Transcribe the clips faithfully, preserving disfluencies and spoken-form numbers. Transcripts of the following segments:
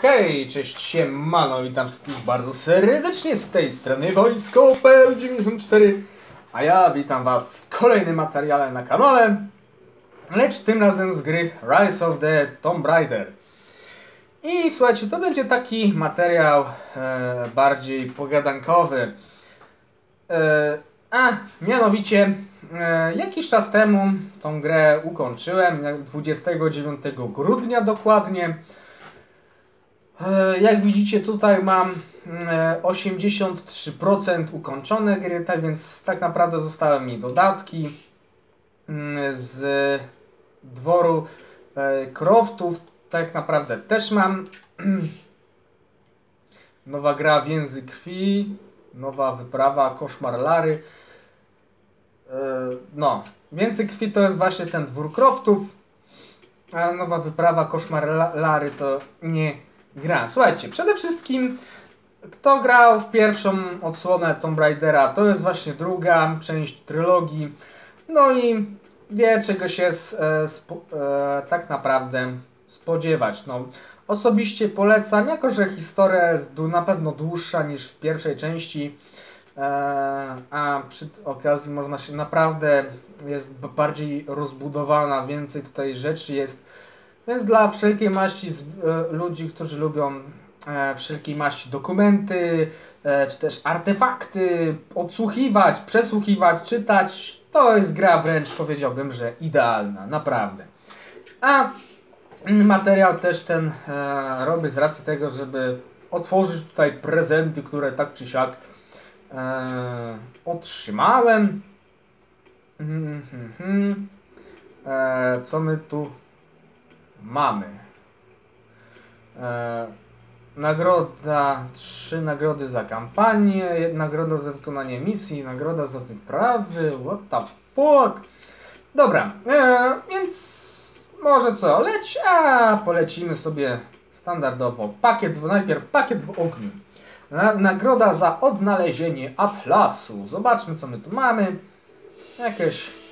Hej, cześć, siemano, witam wszystkich bardzo serdecznie z tej strony Wojsko P L dziewięćdziesiąt cztery, a ja witam was w kolejnym materiale na kanale, lecz tym razem z gry Rise of the Tomb Raider. I słuchajcie, to będzie taki materiał e, bardziej pogadankowy, e, a mianowicie e, jakiś czas temu tą grę ukończyłem, dwudziestego dziewiątego grudnia dokładnie. Jak widzicie, tutaj mam osiemdziesiąt trzy procent ukończone gry, tak więc tak naprawdę zostały mi dodatki z dworu Croftów. Tak naprawdę też mam nowa gra Więzy Krwi, nowa wyprawa Koszmar Lary. No, Więzy Krwi to jest właśnie ten dwór Croftów, a nowa wyprawa Koszmar Lary to nie gra. Słuchajcie, przede wszystkim kto grał w pierwszą odsłonę Tomb Raidera, to jest właśnie druga część trylogii. No i wie, czego się e, spo, e, tak naprawdę spodziewać. No, osobiście polecam, jako że historia jest na pewno dłuższa niż w pierwszej części, e, a przy okazji można się naprawdę, jest bardziej rozbudowana, więcej tutaj rzeczy jest. Więc dla wszelkiej maści z, e, ludzi, którzy lubią e, wszelkiej maści dokumenty, e, czy też artefakty, odsłuchiwać, przesłuchiwać, czytać, to jest gra wręcz, powiedziałbym, że idealna, naprawdę. A materiał też ten e, robię z racji tego, żeby otworzyć tutaj prezenty, które tak czy siak e, otrzymałem. Mm, mm, mm. E, co my tu mamy? E, nagroda, trzy nagrody za kampanię, nagroda za wykonanie misji, nagroda za wyprawy, what the fuck. Dobra, e, więc może co, leć, a polecimy sobie standardowo. Pakiet, najpierw pakiet w ogniu. Na, nagroda za odnalezienie atlasu. Zobaczmy, co my tu mamy. Jakieś...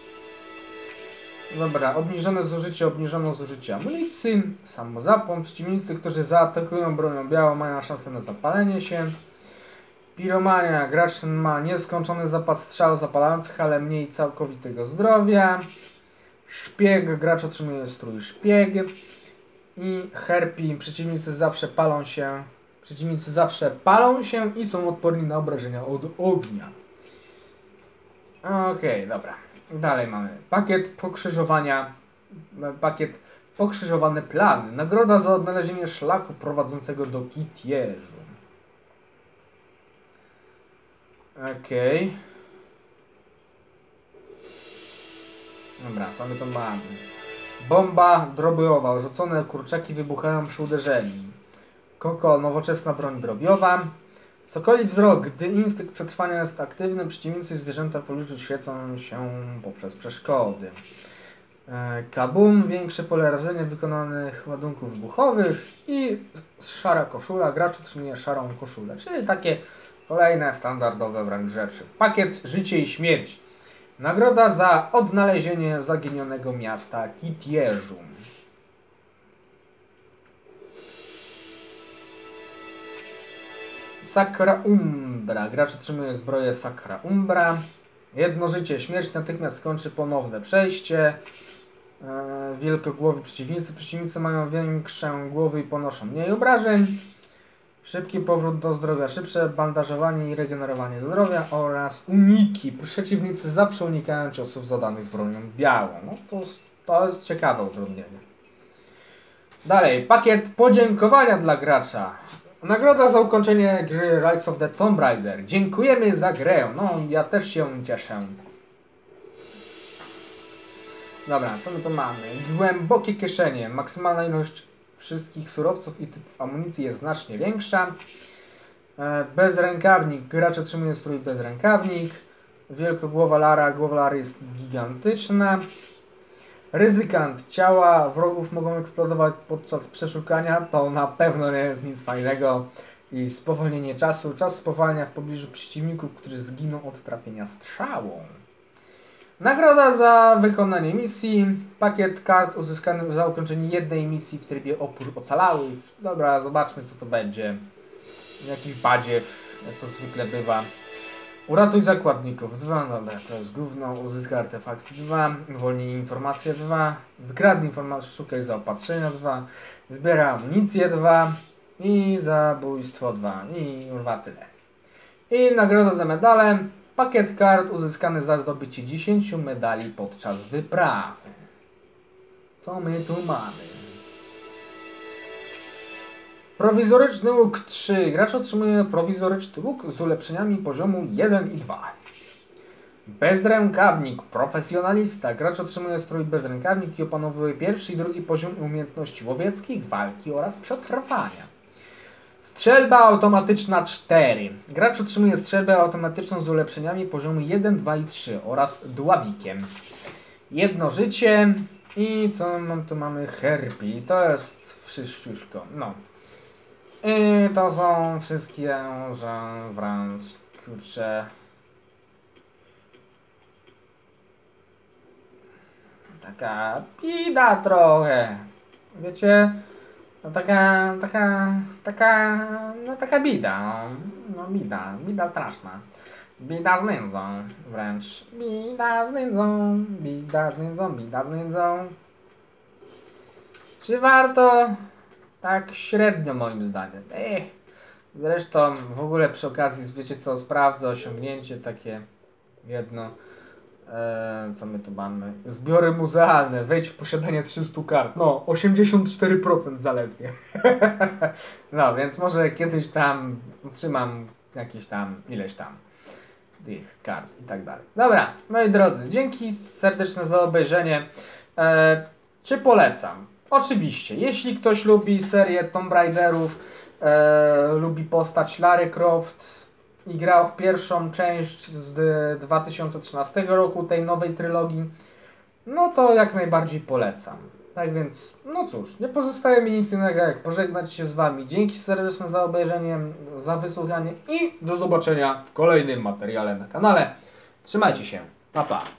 Dobra, obniżone zużycie, obniżone zużycie amunicji, samozapłon, przeciwnicy, którzy zaatakują bronią białą, mają szansę na zapalenie się. Piromania, gracz ma nieskończony zapas strzał zapalających, ale mniej całkowitego zdrowia. Szpieg, gracz otrzymuje strój szpieg. I herpi, przeciwnicy zawsze palą się, przeciwnicy zawsze palą się i są odporni na obrażenia od ognia. Okej, okay, dobra. Dalej mamy pakiet pokrzyżowania, pakiet pokrzyżowane plany. Nagroda za odnalezienie szlaku prowadzącego do Kitieżu. Okej. Okay. Dobra, co my to mamy? Bomba drobiowa. Rzucone kurczaki wybuchają przy uderzeniu. Koko, nowoczesna broń drobiowa. Sokoli wzrok. Gdy instynkt przetrwania jest aktywny, przeciwnicy i zwierzęta w pobliżu świecą się poprzez przeszkody. E, kabum. Większe pole rażenia wykonanych ładunków wybuchowych. I szara koszula. Gracz otrzymuje szarą koszulę. Czyli takie kolejne standardowe wręcz rzeczy. Pakiet życie i śmierć. Nagroda za odnalezienie zaginionego miasta Kitieżu. Sacra Umbra. Gracz otrzymuje zbroję Sacra Umbra. Jedno życie. Śmierć natychmiast skończy ponowne przejście. Eee, wielkogłowi przeciwnicy. Przeciwnicy mają większe głowy i ponoszą mniej obrażeń. Szybki powrót do zdrowia. Szybsze bandażowanie i regenerowanie zdrowia oraz uniki. Przeciwnicy zawsze unikają ciosów zadanych bronią białą. No to, to jest ciekawe utrudnienie. Dalej. Pakiet podziękowania dla gracza. Nagroda za ukończenie gry Rise of the Tomb Raider. Dziękujemy za grę. No, ja też się cieszę. Dobra, co my tu mamy? Głębokie kieszenie. Maksymalna ilość wszystkich surowców i typów amunicji jest znacznie większa. Bezrękawnik. Gracz otrzymuje strój bezrękawnik. Wielkogłowa Lara. Głowa Lary jest gigantyczna. Ryzykant. Ciała wrogów mogą eksplodować podczas przeszukania. To na pewno nie jest nic fajnego. I spowolnienie czasu. Czas spowalnia w pobliżu przeciwników, którzy zginą od trafienia strzałą. Nagroda za wykonanie misji. Pakiet kart uzyskany za ukończenie jednej misji w trybie opór ocalałych. Dobra, zobaczmy co to będzie. Jakiś badziew, jak to zwykle bywa. Uratuj zakładników dwa, dobra, to jest gówno. Uzyskaj artefakty dwa, uwolnij informacje dwa, wykradnij informacje, szukaj zaopatrzenia dwa, zbiera amunicję dwa i zabójstwo dwa i chyba tyle. I nagroda za medale. Pakiet kart uzyskany za zdobycie dziesięciu medali podczas wyprawy. Co my tu mamy? Prowizoryczny łuk trzy. Gracz otrzymuje prowizoryczny łuk z ulepszeniami poziomu jeden i dwa. Bezrękawnik. Profesjonalista. Gracz otrzymuje strój bezrękawnik i opanowuje pierwszy i drugi poziom umiejętności łowieckich, walki oraz przetrwania. Strzelba automatyczna cztery. Gracz otrzymuje strzelbę automatyczną z ulepszeniami poziomu jeden, dwa i trzy oraz dławikiem. Jedno życie i co mam tu mamy? Herpy. To jest wszyściuszko. No. I to są wszystkie, że wręcz kurczę. Taka bida trochę. Wiecie? No taka, taka, taka, no taka bida, no, no bida, bida straszna. Bida z nędzą, wręcz. Bida z nędzą, bida z nędzą, bida z nędzą. Czy warto? Tak średnio moim zdaniem. Ech. Zresztą w ogóle przy okazji, wiecie co, sprawdzę osiągnięcie takie jedno. Eee, co my tu mamy? Zbiory muzealne. Wejdź w posiadanie trzystu kart. No, osiemdziesiąt cztery procent zaledwie. No, więc może kiedyś tam otrzymam jakieś tam, ileś tam tych kart i tak dalej. Dobra, moi drodzy, dzięki serdeczne za obejrzenie. Eee, czy polecam? Oczywiście, jeśli ktoś lubi serię Tomb Raiderów, eee, lubi postać Lara Croft i grał w pierwszą część z dwa tysiące trzynastego roku tej nowej trylogii, no to jak najbardziej polecam. Tak więc, no cóż, nie pozostaje mi nic innego jak pożegnać się z wami. Dzięki serdeczne za obejrzenie, za wysłuchanie i do zobaczenia w kolejnym materiale na kanale. Trzymajcie się, pa pa!